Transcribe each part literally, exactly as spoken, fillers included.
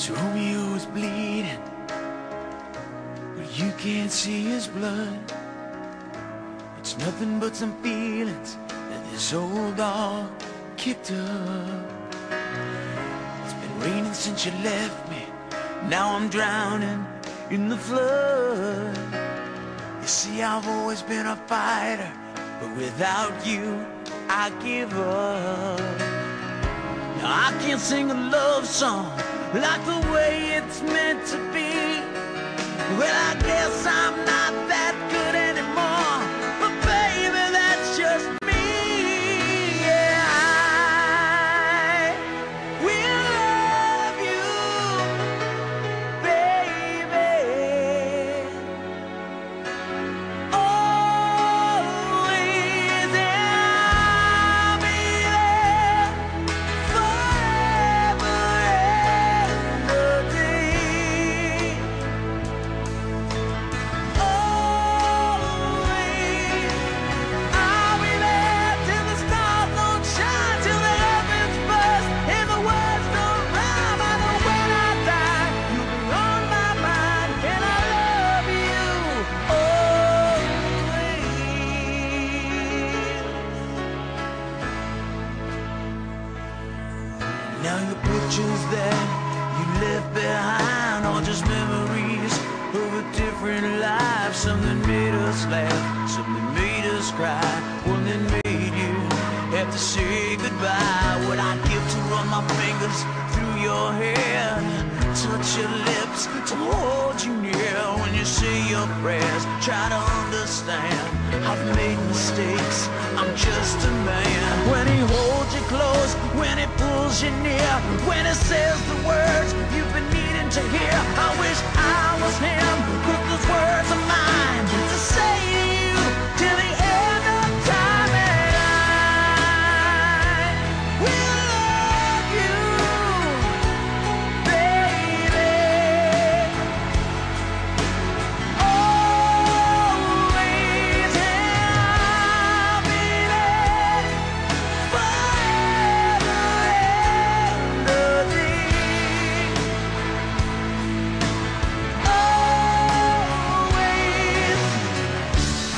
Romeo's bleeding, but you can't see his blood. It's nothing but some feelings that this old dog kicked up. It's been raining since you left me, now I'm drowning in the flood. You see, I've always been a fighter, but without you, I give up. Now I can't sing a love song like the way it's meant to be. Well, I guess I'm not that good anymore, but baby, that's just me. Yeah, I will love you, baby, always, and I'll be there forever and a day. Always, I'll be there till the stars don't shine, till the heavens burst and the words don't rhyme. I know when I die, you'll be on my mind, and I love you always. Now your pictures that you left behind are just memories of a different life. Something made us laugh, something made us cry, one that made you have to say goodbye. What I'd give to run my fingers through your hair, touch your lips, to hold you near when you say your prayers. Try to understand, I've made mistakes, I'm just a man. When he holds you close, when he pulls you near, when he says the words you've been needing to hear, I wish I was him, put those words of mine to say to you till the end of time. And I will love you, baby, always, and I'll be there forever and a day. Always,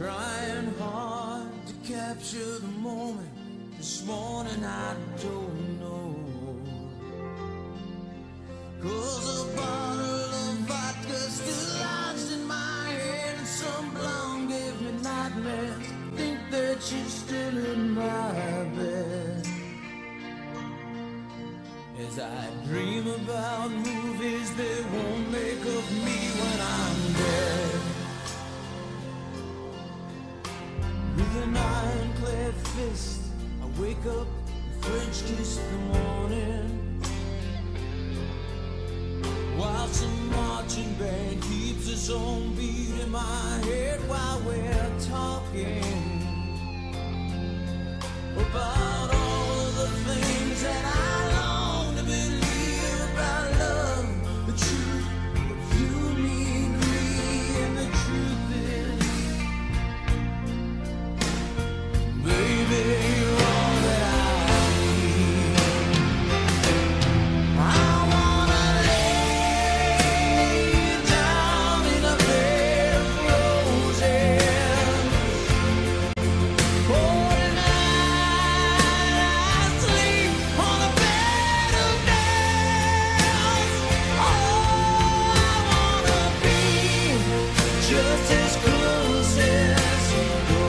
Trying hard to capture the moment. This morning I don't know. Cause a bottle of vodka still lodged in my head, and some blonde gave me nightmares. Think that she's still in my bed. As I dream about movies that won't make of me when I'm dead. With an ironclad fist, I wake up and French kiss the morning, while some marching band keeps its own beat in my head while we're talking about all of the things that I long to believe about love, the truth of you, me, me, and the truth is, baby, you're all that I need. I wanna lay you down in a bed of roses. Oh, tonight I sleep on a bed of nails. Oh, I wanna be just as close as the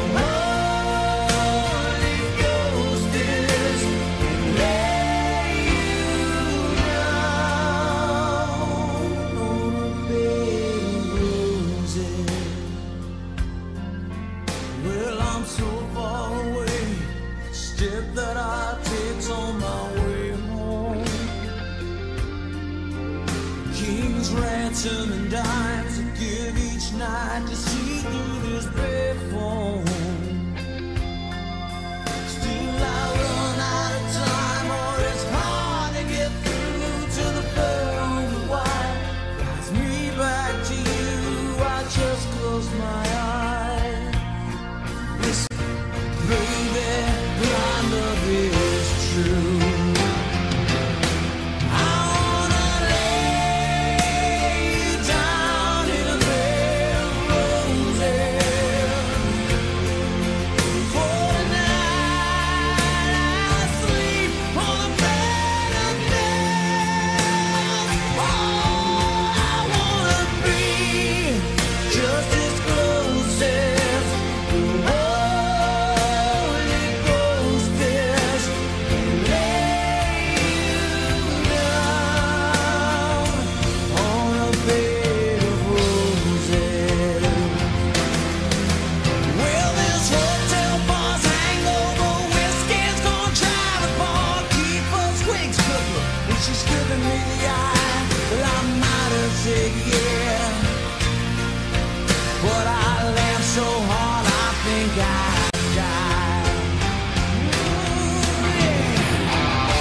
Holy Ghost is, and lay you down on a bed of roses. Well, I'm so far away, step that I take's on my way home. King's ransom and dimes I give each night to see through this bed phone. Still I run out of time, or it's hard to get through to the pearl on the wire. Guides me back to you, I just close my eyes. Listen, baby, my love is true. I wanna lay you down in a bed of roses. For tonight I sleep on a bed of nails. Oh, I wanna be just as close as the Holy Ghost is, and lay you down on a bed of roses. Well, this hotel bar's hangover whiskey's gonna try to bar, keep us quick cooking, and she's giving me the eye. Well, I might have said yeah, but I laughed so hard I think I died. Ooh, yeah.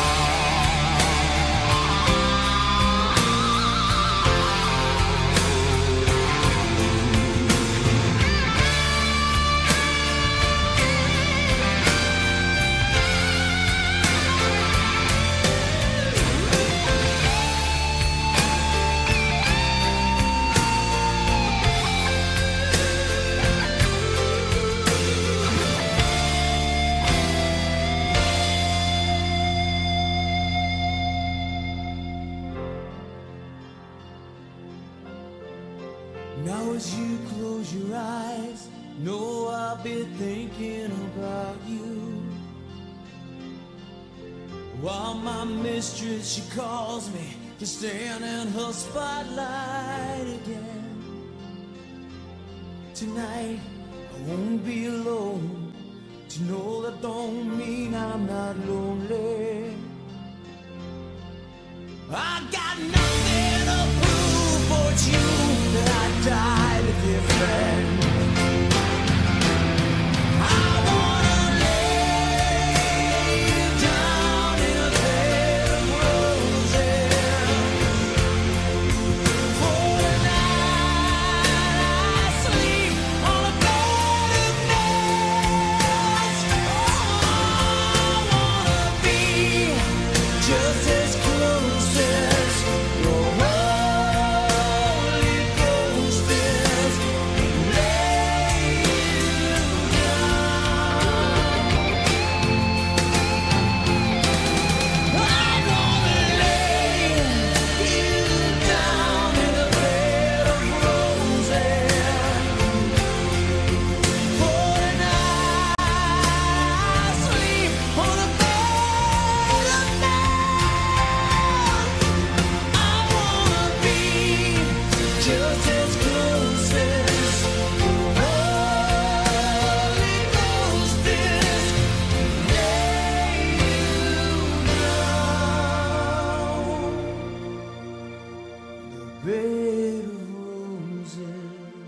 Now as you close your eyes, know I'll be thinking about you. While my mistress, she calls me to stand in her spotlight again. Tonight I won't be alone. To know that don't mean I'm not lonely. I got nothing to prove, for it's you that I died a different. I wanna lay you down in a bed of roses. For tonight I sleep on a bed of nails. Oh, I wanna be just as close as bed of roses.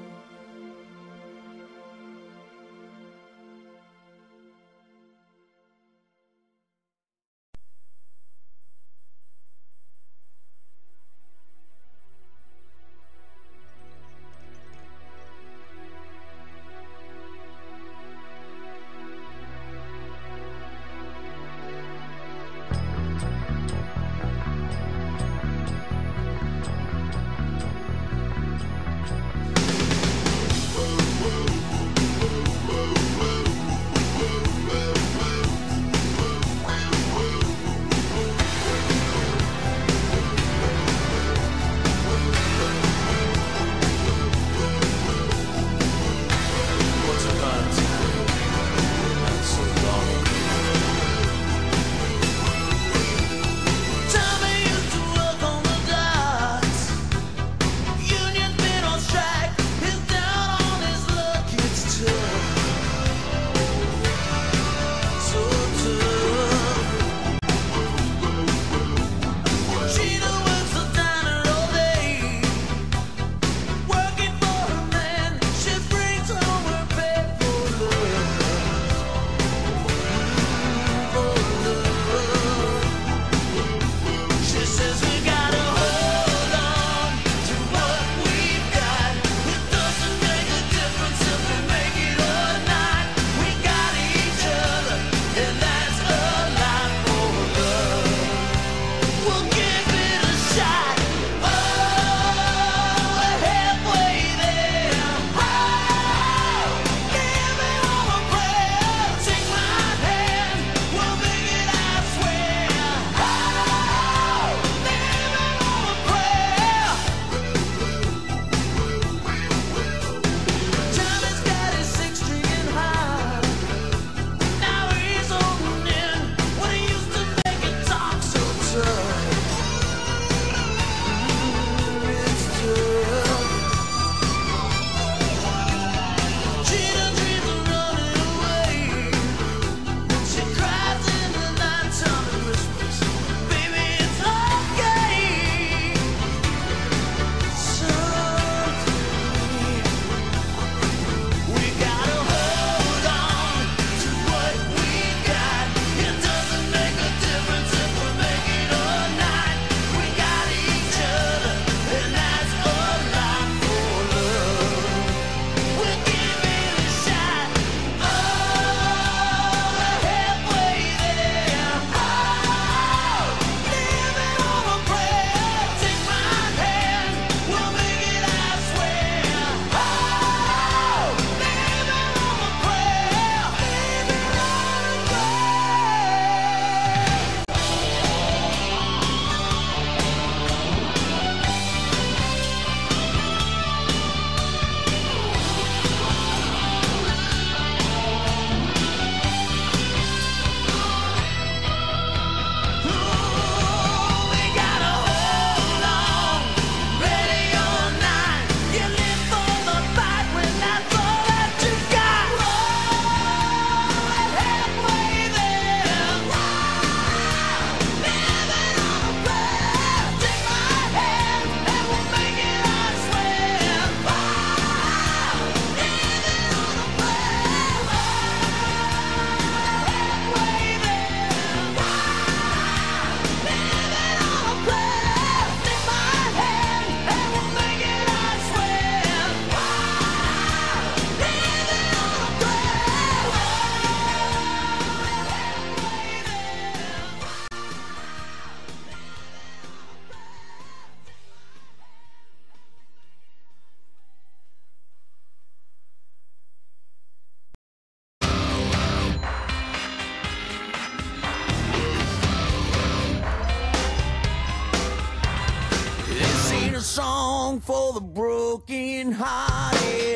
song for the broken hearted.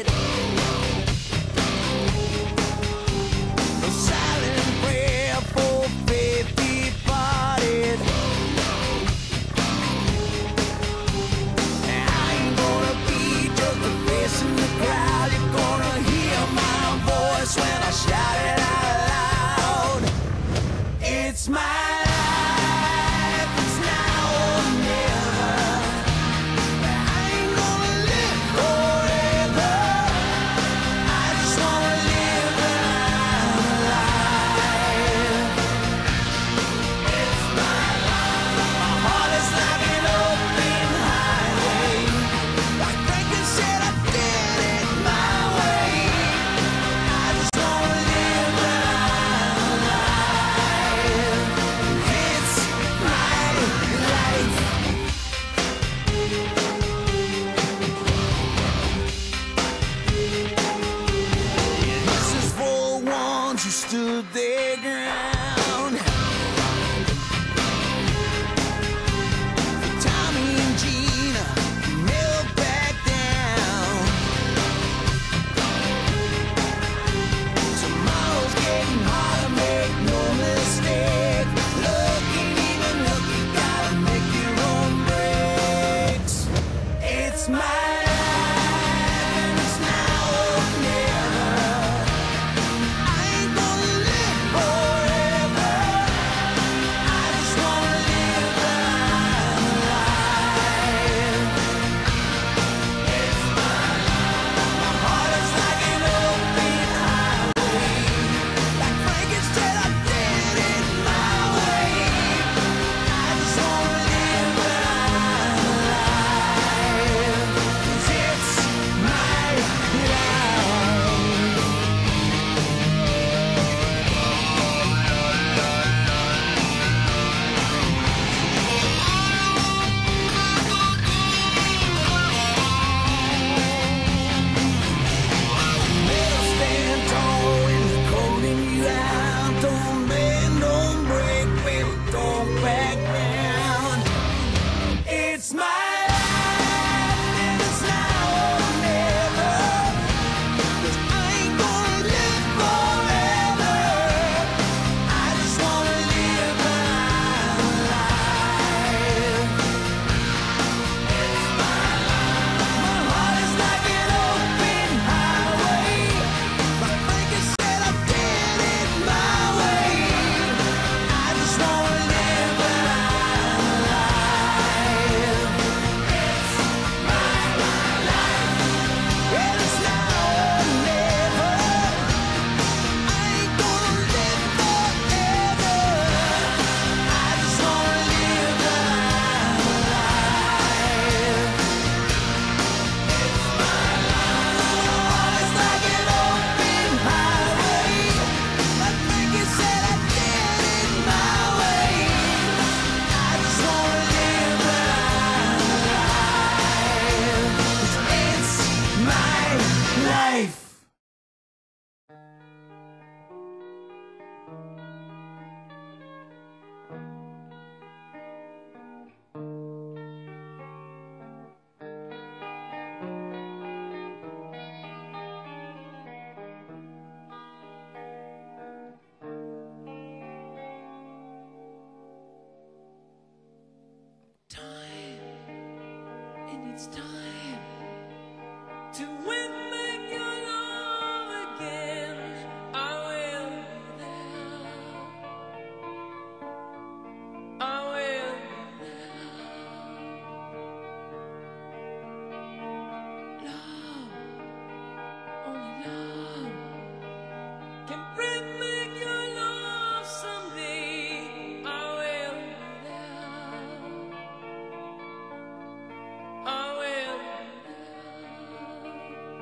A silent prayer for faith departed. I ain't gonna be just a face in the crowd. You're gonna hear my voice when I shout it out loud. It's my life, it's now or never. It's my life and it's now or never. I ain't gonna live forever. I just wanna live my life. It's my life. My heart is like an open highway. Like Frankenstein, I did it my way. I just wanna live my life. 'Cause it's my life. Better stand tall when they're calling you out. Don't bend, don't break, baby, don't back down. It's my life and it's now or never. 'Cause I ain't gonna live forever. I just wanna live my life. It's my life. My heart is like an open highway. Like Frankenstein, I did it my way. I just wanna live my life. It's my life, and it's now or never. I ain't gonna live forever. I just wanna live my life. It's my life. It's like an open highway. Like Frankenstein, I did it my way. I just wanna live my life. 'Cause it's my life. Time, and it's time to win back your love again. I will be there. I will be there. Love, only love can bring back your love someday. I will be there. I will be there.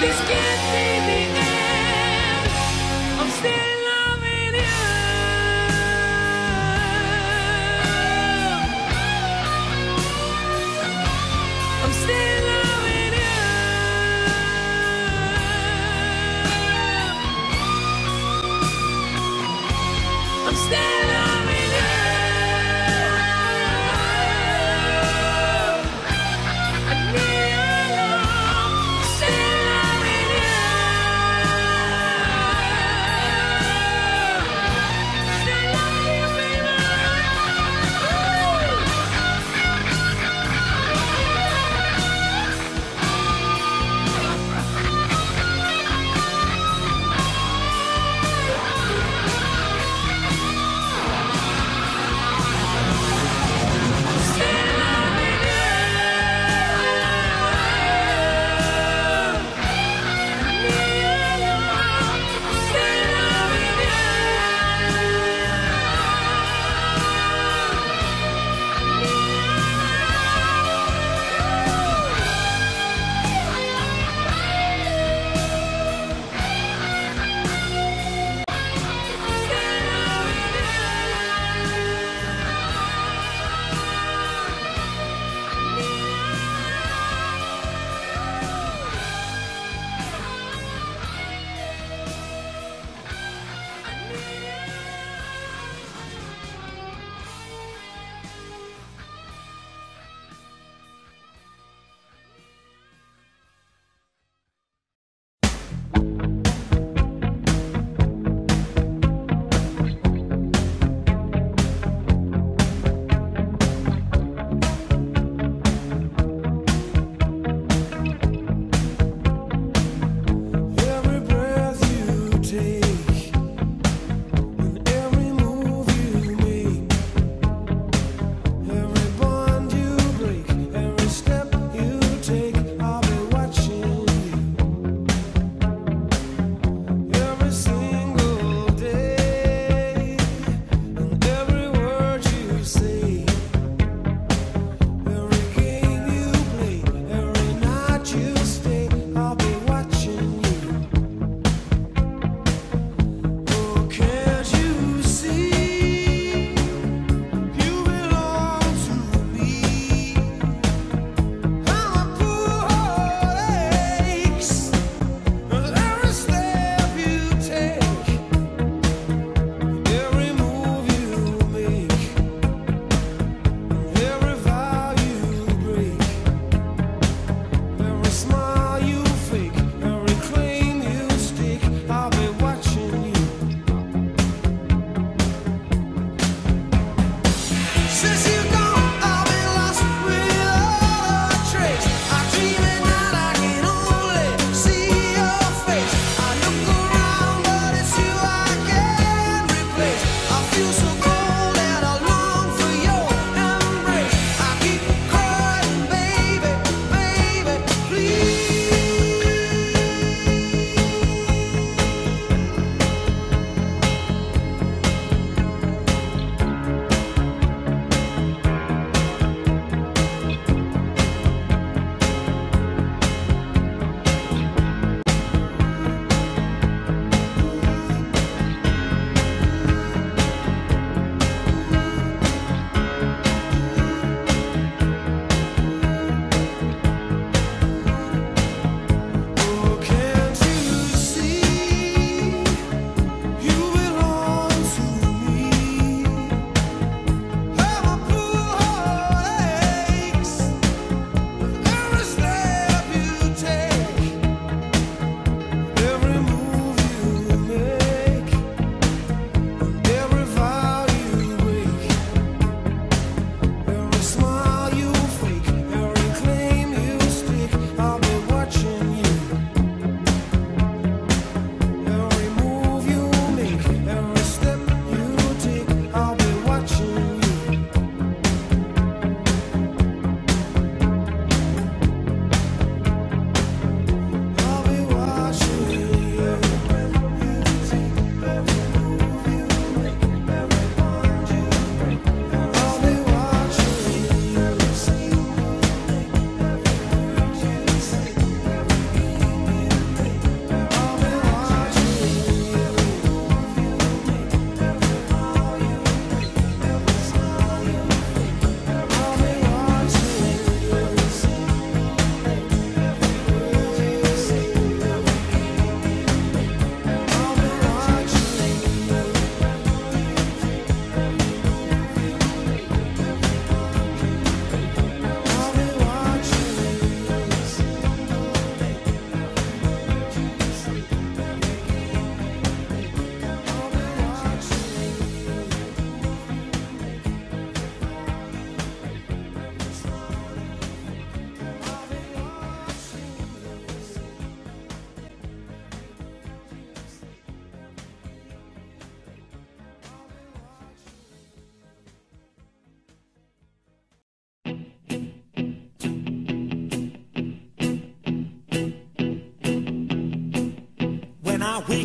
This can't be the end. I'm still loving you. I'm still loving you. I'm still loving you. I need your love. Still loving you.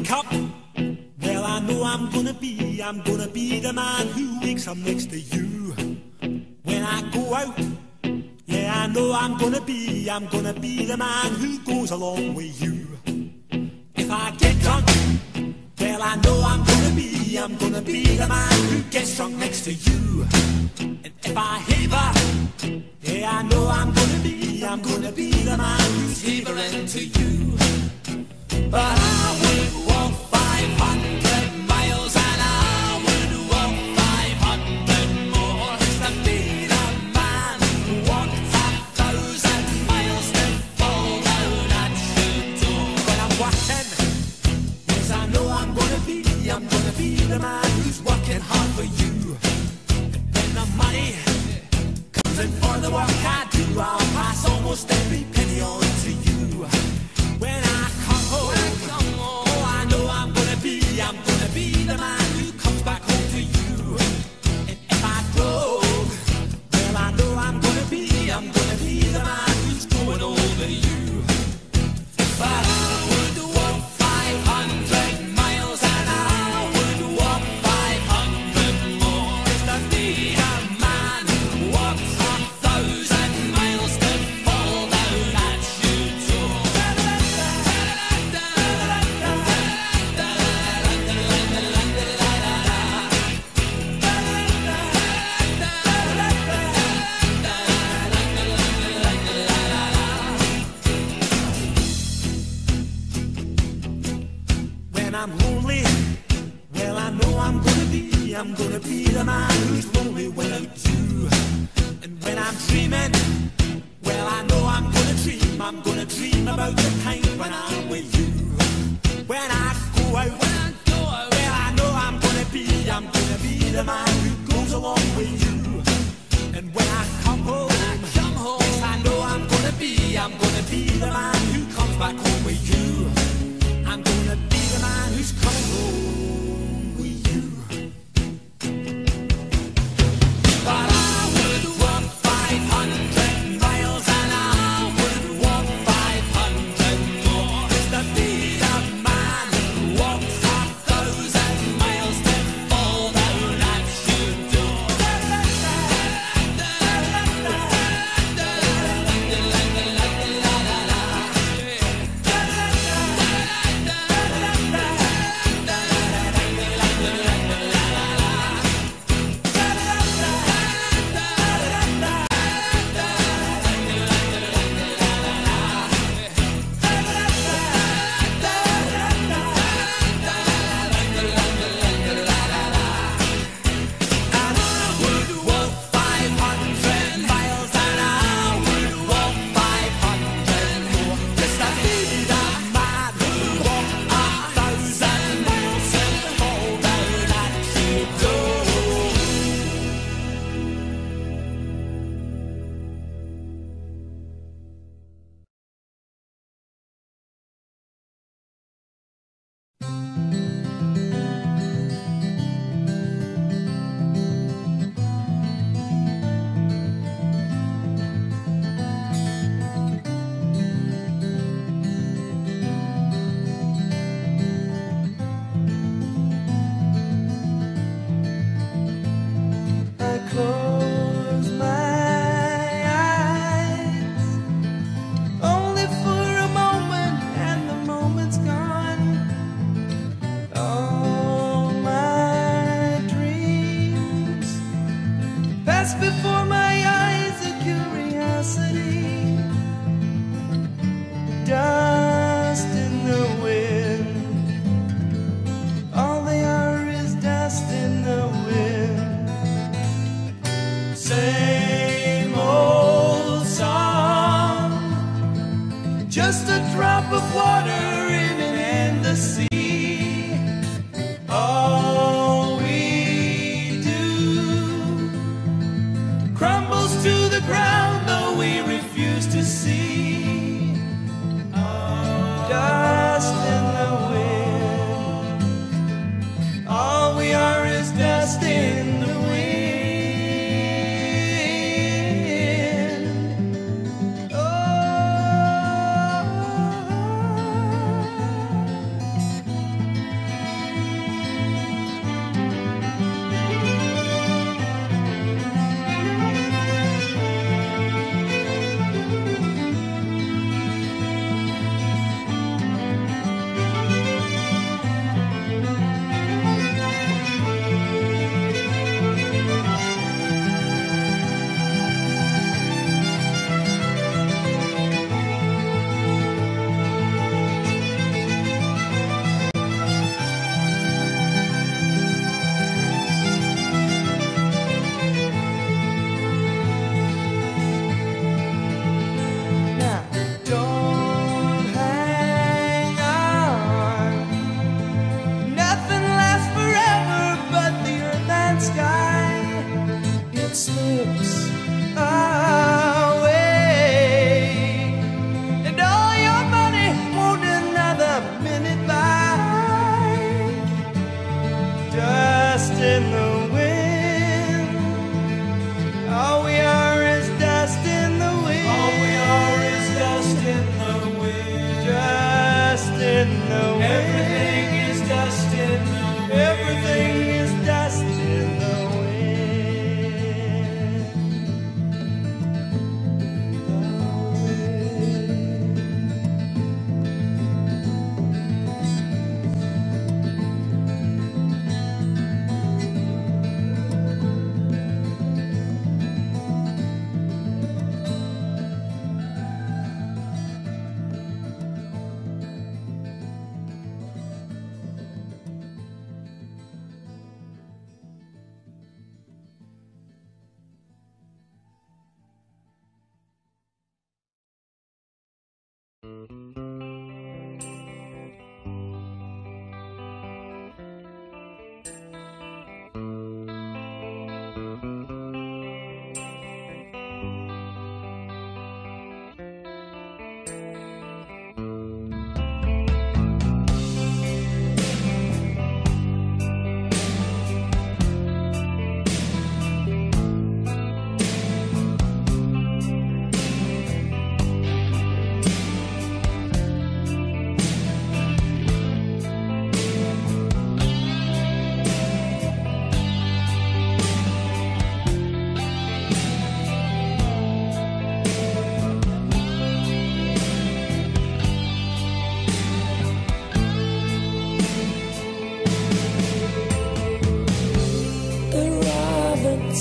wake up, well I know I'm gonna be, I'm gonna be the man who wakes up next to you. When I go out, yeah I know I'm gonna be, I'm gonna be the man who goes along with you. If I get drunk, well I know I'm gonna be, I'm gonna be the man who gets drunk next to you. And if I haver, yeah I know I'm gonna be, I'm gonna be the man who's havering to you. But I would walk five hundred miles and I would walk five hundred more to be the man who walked a thousand miles to fall down at your door. When I'm working, yes I know I'm gonna be, I'm gonna be the man who's working hard for you. And when the money comes in for the work I do, I'll pass almost every penny on to you. When I come home, oh, I know I'm gonna be, I'm gonna be the man who comes back home to you. And if I drove, well, I know I'm gonna be, I'm gonna be the man who's going over you. But I would walk five hundred miles and I would walk five hundred more just to be a man who walks a thousand miles to fall down at your door. When I'm lonely, well I know I'm gonna be, I'm gonna be the man who's lonely without you. And when I'm dreaming, well I know I'm gonna dream, I'm gonna dream about the time when I'm with you. When I go out, when I go out, well I know I'm gonna be, I'm gonna be the man who goes along with you. And when I come home, when I come home, yes I know I'm gonna be, I'm gonna be the man who comes back home with you. I'm gonna be the man who's coming home with you. But I would walk five hundred miles and I would walk five hundred more just to be the man who walks a thousand miles to fall down at your door. And I would walk five hundred miles and I would walk five hundred more just to be the man who walked a thousand miles and fall down at your door. I close my eyes only for a moment, and the moment's gone. All my dreams pass before my eyes, a curiosity, dust in the wind. All they are is dust in the wind. Same old song, just a drop of water in an endless sea. All we do crumbles to the ground, though we refuse to see. Dust in the wind. All we are is dust in the wind. Oh.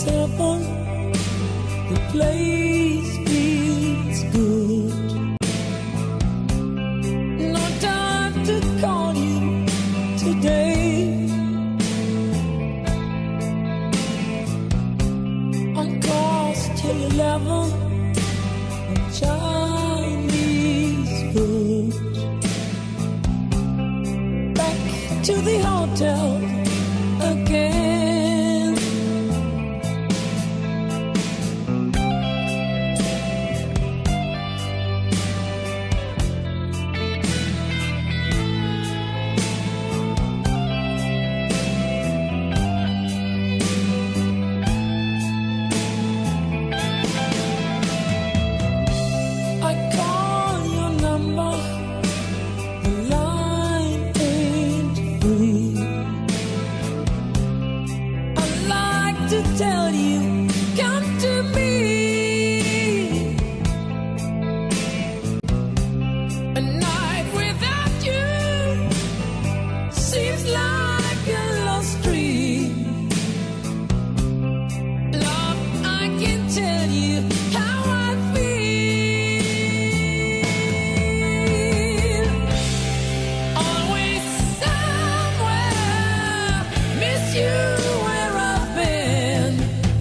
supper, the place feels good. No time to call you today. On course till eleven, Chinese food. Back to the hotel again. I call your number, the line ain't free. I like to tell you, come to me. A night without you seems like a lost dream. Love, I can tell you how I feel. Always somewhere, miss you where I've been.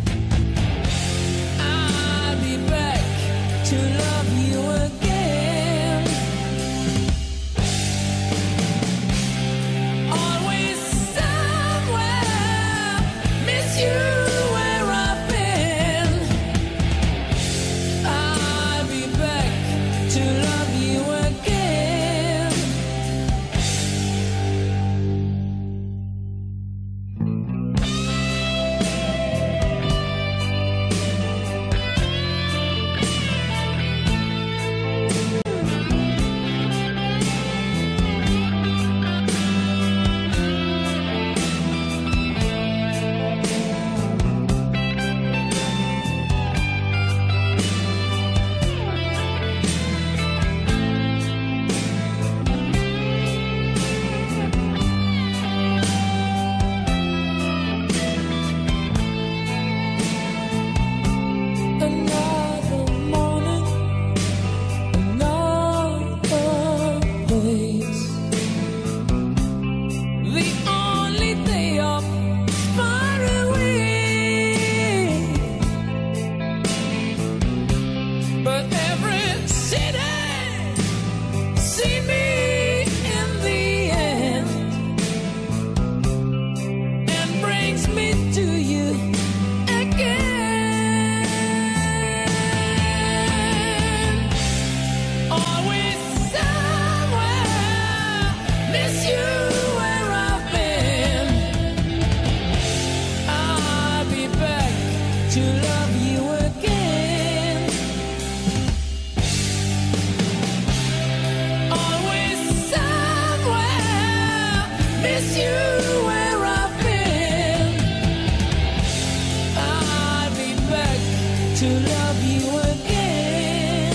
I'll be back to love you again. Always somewhere, miss you where I've been. I'll be back to love you again. Another morning, another place. The only day off far away. But every city see me in the end and brings me to you again. Always somewhere, miss you where I've been. I'll be back to love you again. Always somewhere, miss you where I've been. I'll be back to love you again.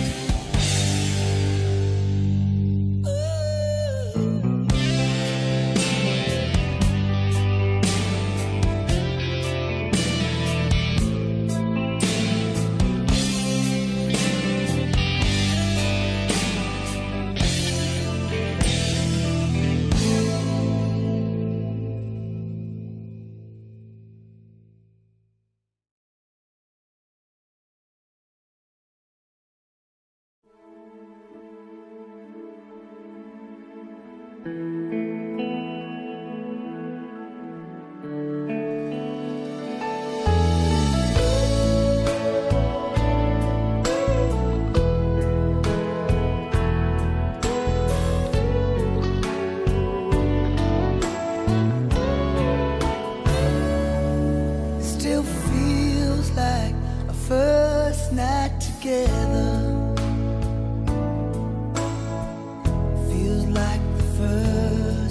Still feels like a first night together. Feels like the first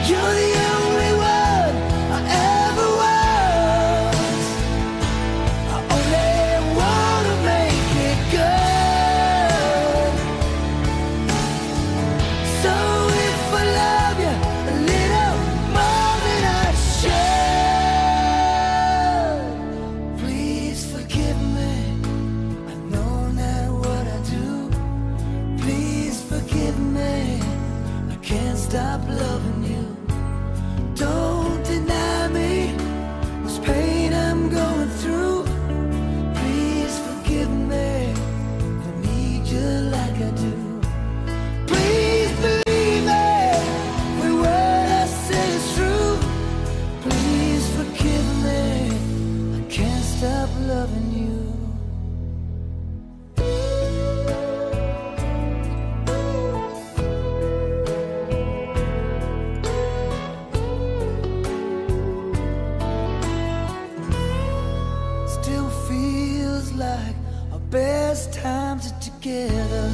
You're the only one I ever was. I only wanna make it good. So if I love you a little more than I should, please forgive me. I know not what I do. Please forgive me. I can't stop loving you. Don't deny me this pain I'm going through. Please forgive me. I need you like I do. Please believe me. Every word I say is true. Please forgive me. I can't stop loving you. Still feels like our best times are together.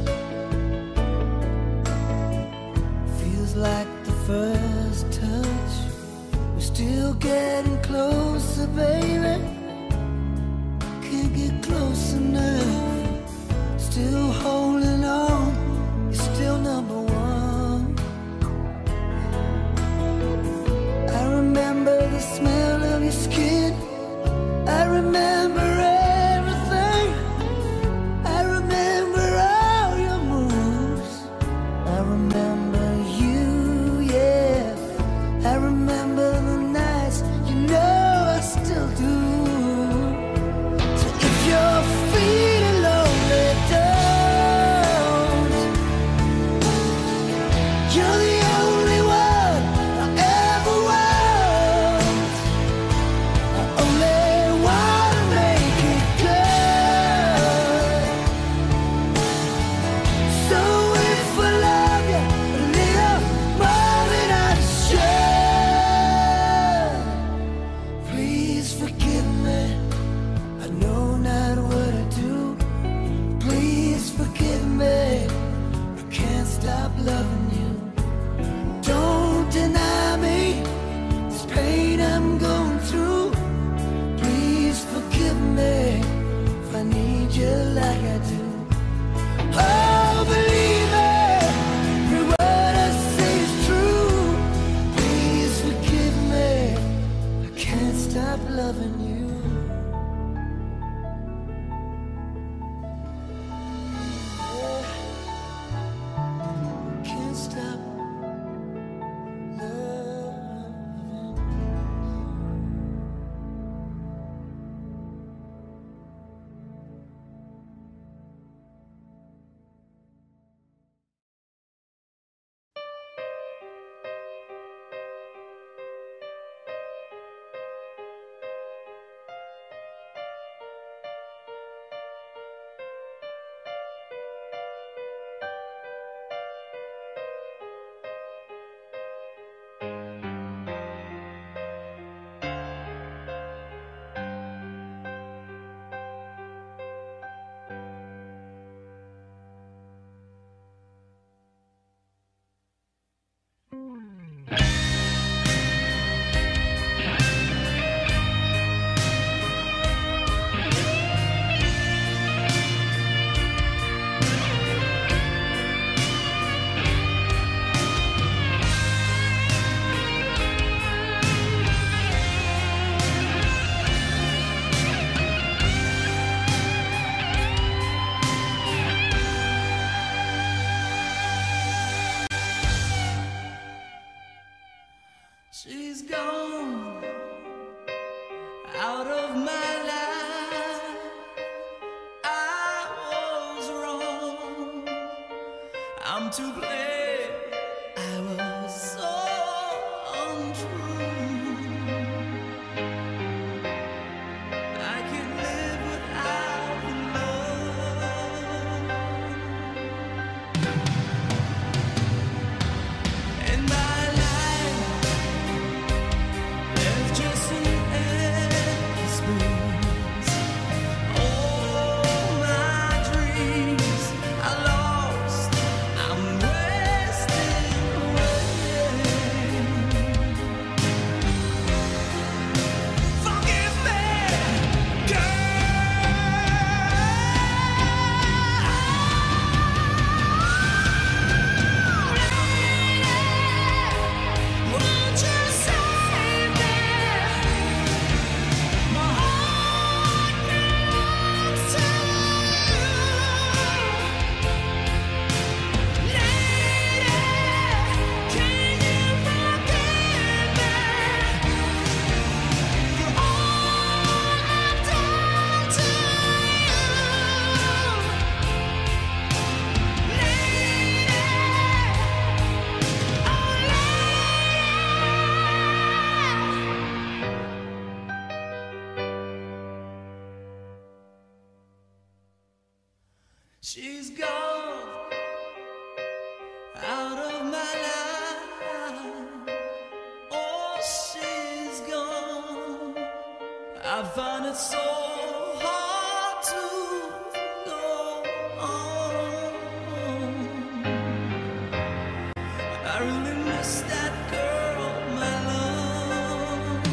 Feels like the first touch. We're still getting closer, baby. Can't get close enough. Still holding on. You're still number one. I remember the smell of your skin. I remember everything. I remember all your moves. I remember you, yeah. I remember the nights, you know I still do. So if you're feeling lonely, don't. You're the only one I ever want. I only wanna make it good. So if I love you a little more than I should, please forgive me. I know not what I do. Please forgive me. I can't stop loving you. Don't deny me this pain I'm going through. Please forgive me if I need you like I do. Oh, believe me, every word I say is true. Please forgive me. I can't stop loving you. Can't stop loving. She's gone out of my life. I was wrong. I'm to blame. I was so untrue. I can't live without love. In my life, there's just an empty space. All my dreams are lost. I'm waiting. She's gone out of my life. Oh, she's gone. I find it so hard to go on. I really miss that girl, my love.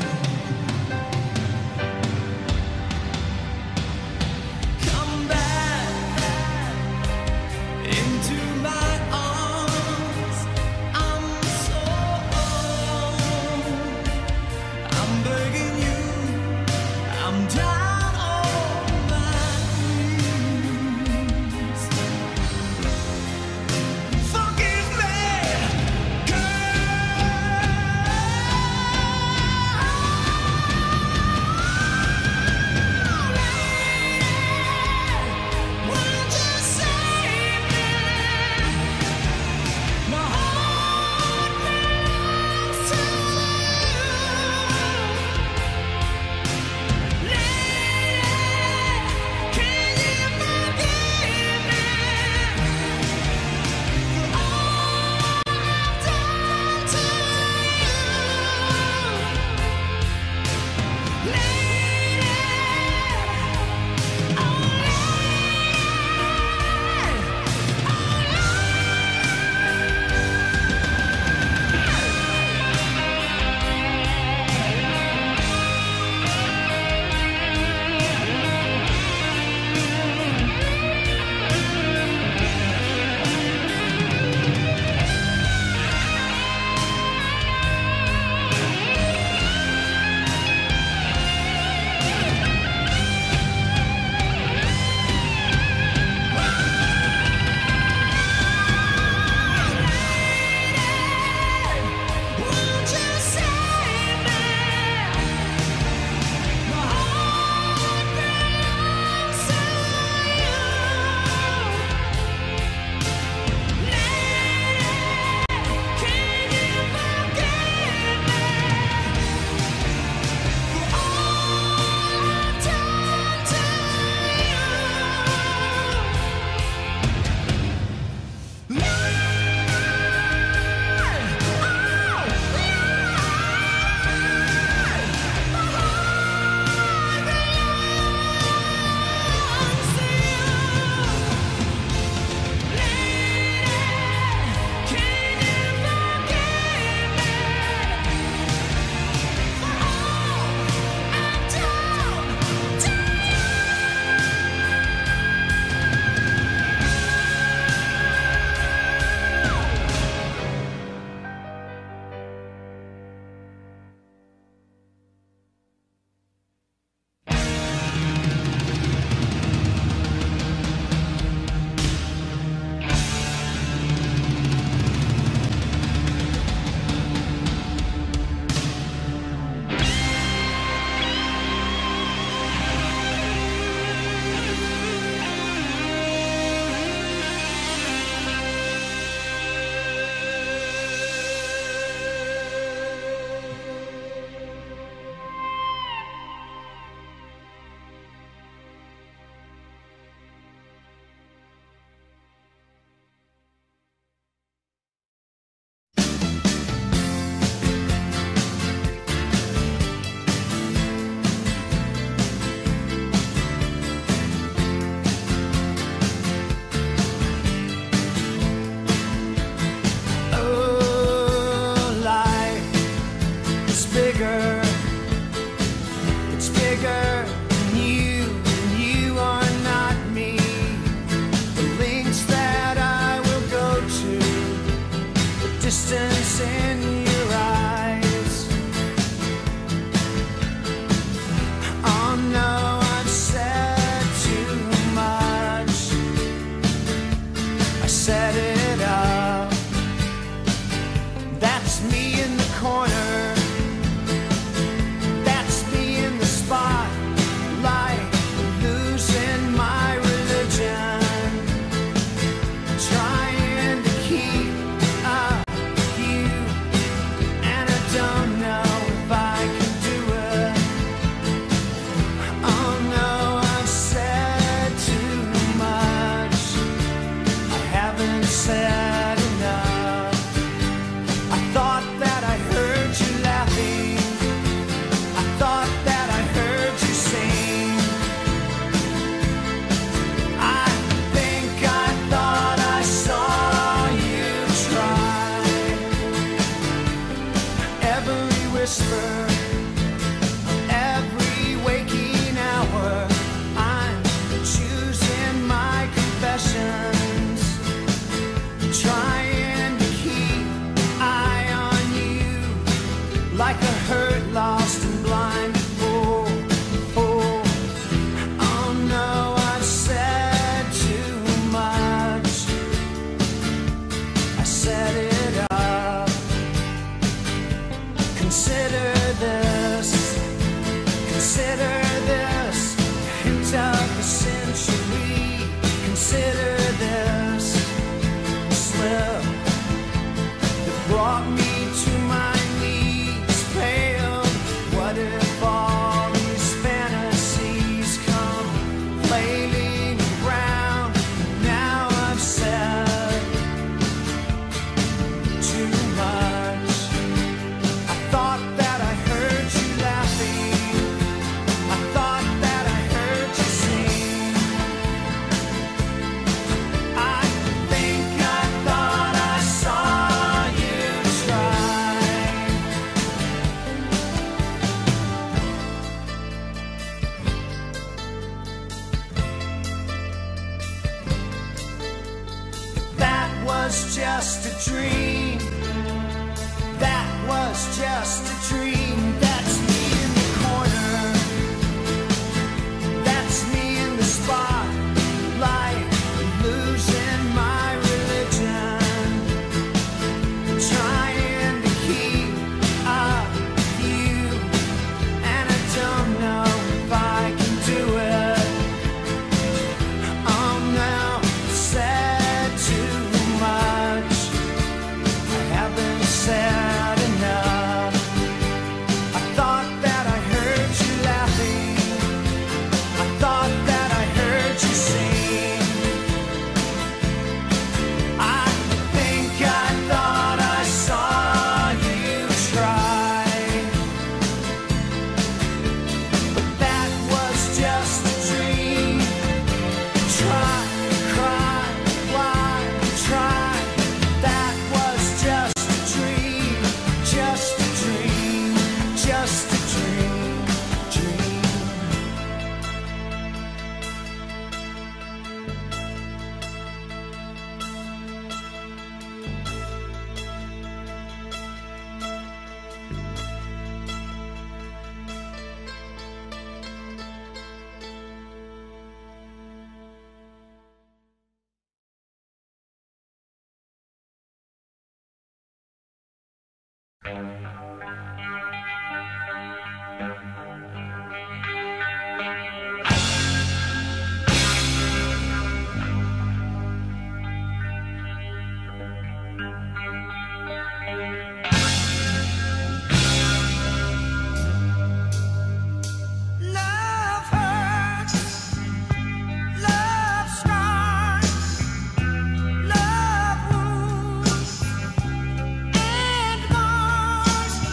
Come back into my arms. I'm so old. I'm begging you. I'm down on my knees. Forgive me, girl. Won't you save me? My heart belongs to you. Lady, can you forgive me for all I've done to you? Lady, oh won't you save me? My heart belongs to you. Lady, can you forgive me for all I've done to you? Oh, life is bigger. It's bigger than you, and you are not me. The links that I will go to, the distance in your eyes. Oh no, I've said too much. I set it up. That's me in the corner. That's me in the spotlight, losing my religion, trying to keep up with you, and I don't know if I can do it. Oh no, I've said too much. whisper every waking hour. I'm choosing my confessions, trying to keep eye on you like a hurt, lost and blind fool. Oh, oh no, I've said too much. I set it up. Consider this, consider this, hint of the century. Consider this slip that brought me to my knees, pale. What if all these fantasies come flailing around? Now I've said too much. I thought that I heard you laughing. I thought that I heard you sing. I think I thought I saw you try. That was just a dream. That was just a dream. That's me in the corner. That's me in the spotlight, losing my religion, trying to keep up with you, and I don't know if I can do it. I'm now said too much. I haven't said enough. I thought that I heard you laughing. I thought that I heard you sing. I think I thought I saw you try. But that was just a dream. Try, cry, why try? That was just a dream, just a dream, just a dream, dream. Love hurts, love scars, love wounds and mars.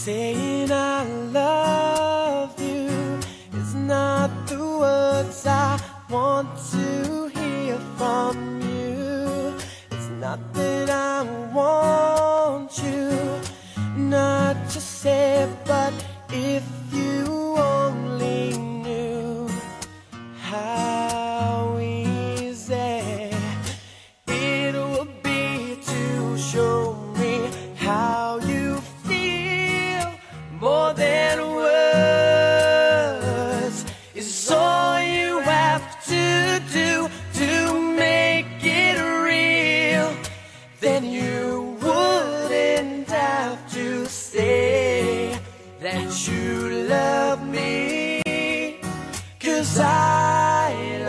Saying I love you is not the words I want to hear from you. It's not that I want you not to say, but if you only knew how easy it would be to show me how you feel. More than words is all you have to do to make it real. Then you wouldn't have to say that you love me, 'cause I'd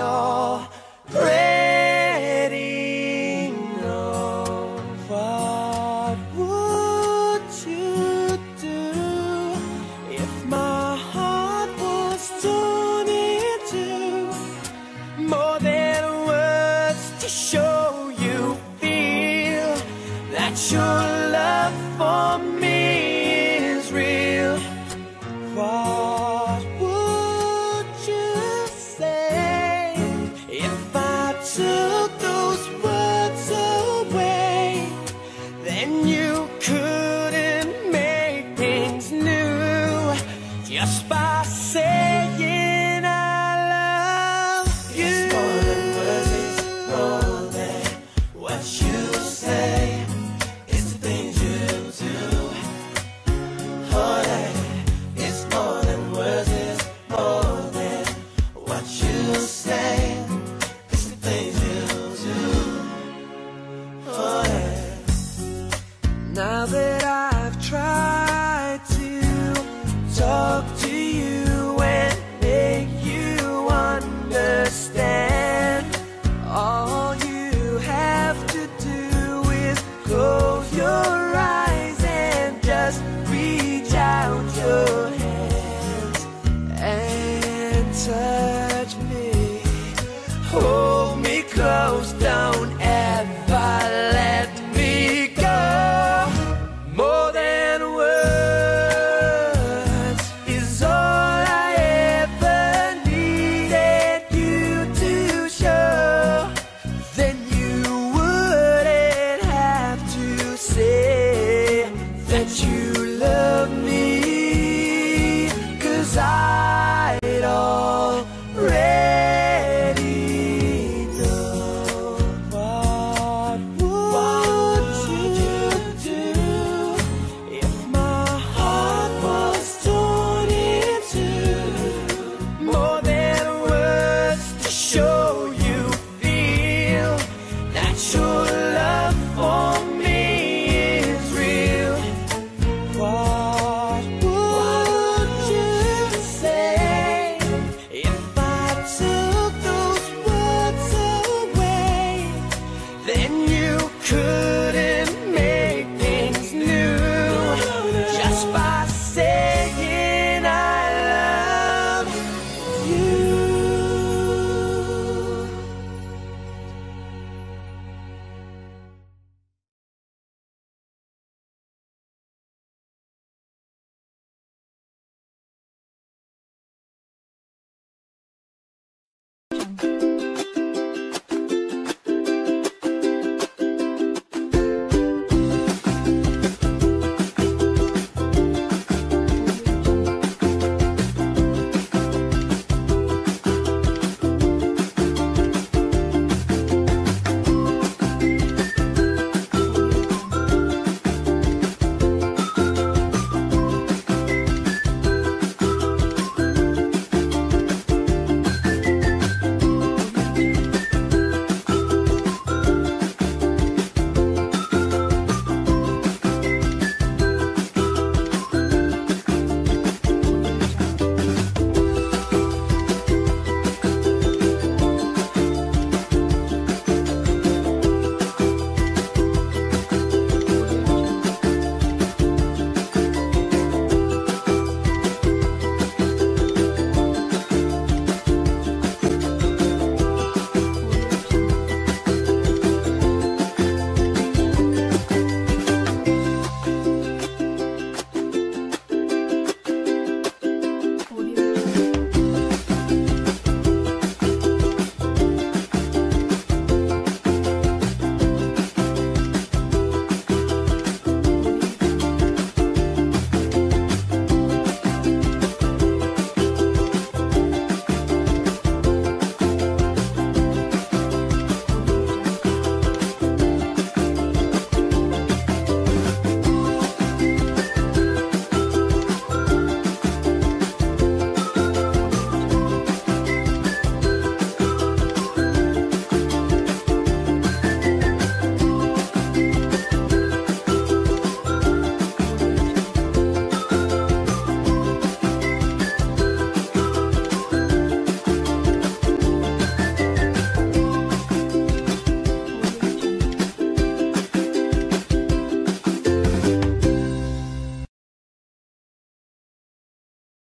already know. What would you do if my heart was torn in two? More than words to show you feel that your love for me is real. What would you say if I took